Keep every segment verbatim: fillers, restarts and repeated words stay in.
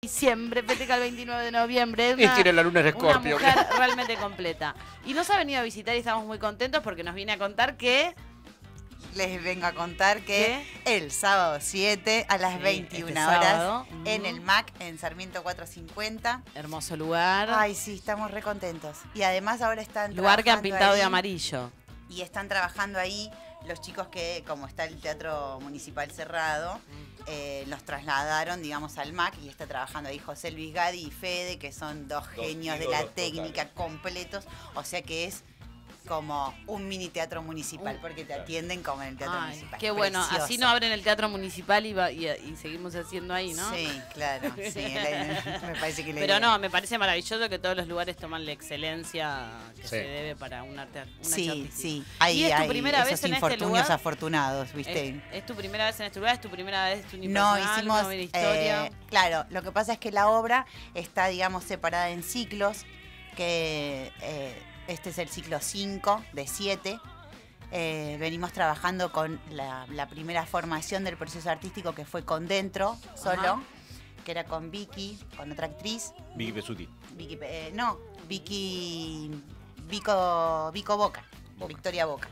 diciembre, festeja el veintinueve de noviembre. Una, y tiene la luna de Una Escorpio. mujer realmente completa. Y nos ha venido a visitar y estamos muy contentos porque nos viene a contar que... Les vengo a contar que ¿Qué? el sábado siete a las sí, veintiuna este horas sábado. en el M A C en Sarmiento cuatrocientos cincuenta. Hermoso lugar. Ay, sí, estamos re contentos. Y además ahora están lugar que han pintado ahí, de amarillo. Y están trabajando ahí los chicos que, como está el Teatro Municipal cerrado, mm. eh, los trasladaron, digamos, al M A C y está trabajando ahí José Luis Gadi y Fede, que son dos, dos genios de la técnica totales. completos. O sea que es como un mini teatro municipal, uh, porque te atienden como en el teatro Ay, municipal. Qué bueno, Precioso. Así no abren el teatro municipal y, va, y, y seguimos haciendo ahí, ¿no? Sí, claro, sí, la, me parece que la Pero idea. no, me parece maravilloso que todos los lugares toman la excelencia que sí. se debe para un arte, una sí, artística. Sí, hay, ¿Y es tu hay primera esos vez en infortunios este lugar? afortunados, ¿viste? ¿Es, ¿Es tu primera vez en este lugar? ¿Es tu primera vez tu No, hicimos, una historia? Eh, claro, lo que pasa es que la obra está, digamos, separada en ciclos, que... Eh, este es el ciclo cinco de siete. Eh, venimos trabajando con la, la primera formación del proceso artístico que fue con Dentro, solo, Ajá. que era con Vicky, con otra actriz. Vicky Pesuti. Vicky, eh, no, Vicky, Vico, Vico Boca, Boca, Victoria Boca.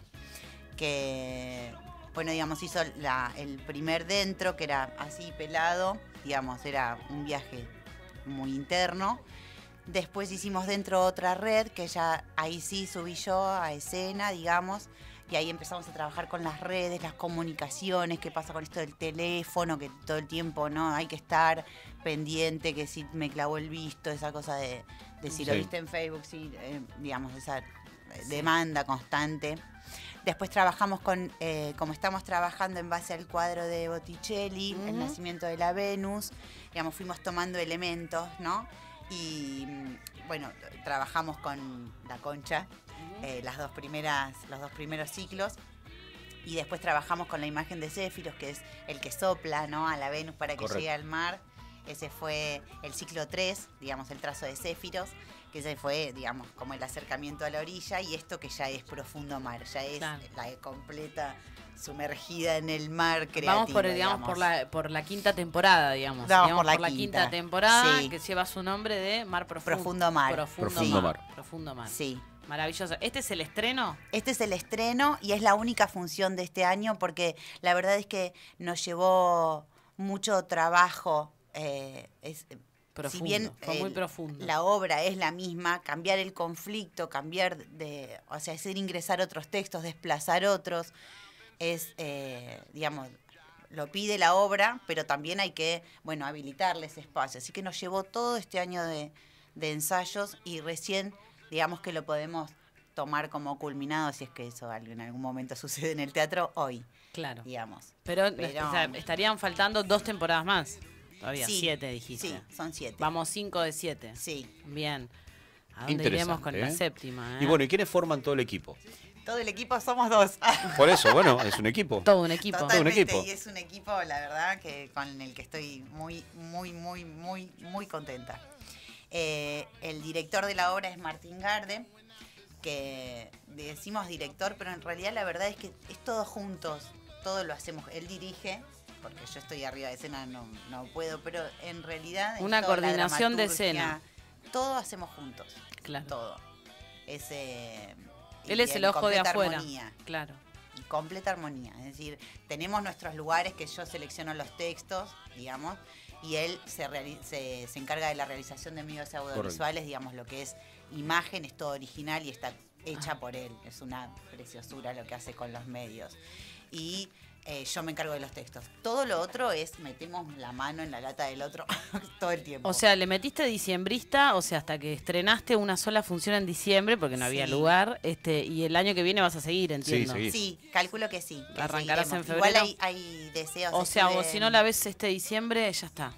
Que, bueno, digamos, hizo la, el primer Dentro, que era así pelado, digamos, era un viaje muy interno. Después hicimos Dentro otra red, que ya ahí sí subí yo a escena, digamos, y ahí empezamos a trabajar con las redes, las comunicaciones, qué pasa con esto del teléfono, que todo el tiempo no hay que estar pendiente, que si me clavó el visto, esa cosa de, de si sí. lo viste en Facebook, sí, eh, digamos, esa demanda constante. Después trabajamos con, eh, como estamos trabajando en base al cuadro de Botticelli, uh-huh. El nacimiento de la Venus, digamos, fuimos tomando elementos, ¿no? Y bueno, trabajamos con La Concha, eh, las dos primeras, los dos primeros ciclos, y después trabajamos con la imagen de Céfiros, que es el que sopla, ¿no?, a la Venus para que Correcto. llegue al mar. Ese fue el ciclo tres, digamos, el trazo de Céfiros, que ese fue, digamos, como el acercamiento a la orilla, y esto que ya es profundo mar, ya es claro. la completa sumergida en el mar creativo. Vamos por, digamos, digamos. por la por la quinta temporada, digamos. Vamos digamos, por la, por la quinta. quinta temporada, sí. que lleva su nombre de Mar Profundo. Profundo Mar. Profundo, Profundo mar. mar. Profundo Mar. Sí. Maravilloso. ¿Este es el estreno? Este es el estreno y es la única función de este año porque la verdad es que nos llevó mucho trabajo. Eh, es, profundo, si bien fue muy profundo. La obra es la misma, cambiar el conflicto, cambiar de, o sea, hacer ingresar otros textos, desplazar otros, es, eh, digamos, lo pide la obra, pero también hay que, bueno, habilitarle ese espacio. Así que nos llevó todo este año de, de ensayos y recién, digamos que lo podemos tomar como culminado, si es que eso en algún momento sucede en el teatro, hoy. Claro. Digamos. Pero, pero o sea, estarían faltando dos temporadas más. Todavía sí, siete, dijiste. Sí, son siete. Vamos cinco de siete. Sí. Bien. ¿A dónde iremos con ¿eh? la séptima? ¿eh? Y bueno, ¿y quiénes forman todo el equipo? Todo el equipo somos dos. Por eso, bueno, es un equipo. Todo un equipo. Totalmente, todo un equipo. Y es un equipo, la verdad, que con el que estoy muy, muy, muy, muy, muy contenta. Eh, el director de la obra es Martín Garde, que decimos director, pero en realidad la verdad es que es todos juntos, todo lo hacemos. Él dirige, porque yo estoy arriba de escena, no, no puedo, pero en realidad... Una coordinación de escena. Todo hacemos juntos. Claro. Todo. Es, eh, Él es el ojo de afuera. Armonía. Claro. Completa armonía. Es decir, tenemos nuestros lugares que yo selecciono los textos, digamos, y él se, se, se encarga de la realización de medios audiovisuales, Correcto. digamos, lo que es imagen, es todo original y está hecha ah. por él. Es una preciosura lo que hace con los medios. Y eh, yo me encargo de los textos. Todo lo otro es, metemos la mano en la lata del otro todo el tiempo. O sea, le metiste diciembrista, o sea, hasta que estrenaste una sola función en diciembre, porque no sí. había lugar, este y el año que viene vas a seguir, entiendo. Sí, sí. sí calculo que sí. Que Arrancarás seguiremos. en febrero. Igual hay, hay deseos. O sea, de... o si no la ves este diciembre, ya está.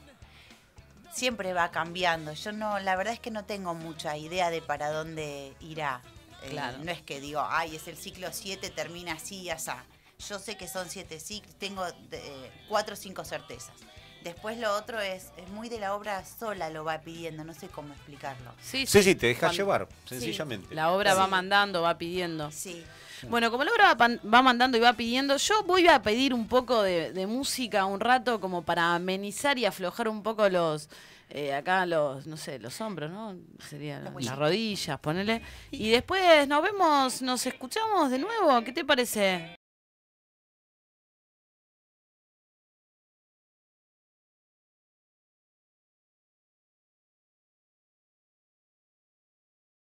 Siempre va cambiando. Yo no, la verdad es que no tengo mucha idea de para dónde irá. Claro. Eh, no es que digo, ay, es el ciclo siete, termina así y así. Yo sé que son siete ciclos, tengo eh, cuatro o cinco certezas. después lo otro es, es muy de la obra sola, lo va pidiendo, no sé cómo explicarlo. Sí, Sí, sí, te dejas Cuando- llevar, sencillamente. La obra Sí. va mandando, va pidiendo. Sí. Bueno, como la obra va, pan- va mandando y va pidiendo, yo voy a pedir un poco de, de música un rato como para amenizar y aflojar un poco los, eh, acá los, no sé, los hombros, ¿no? Serían Los las huesitos. rodillas, ponele. Y después nos vemos, nos escuchamos de nuevo, ¿qué te parece?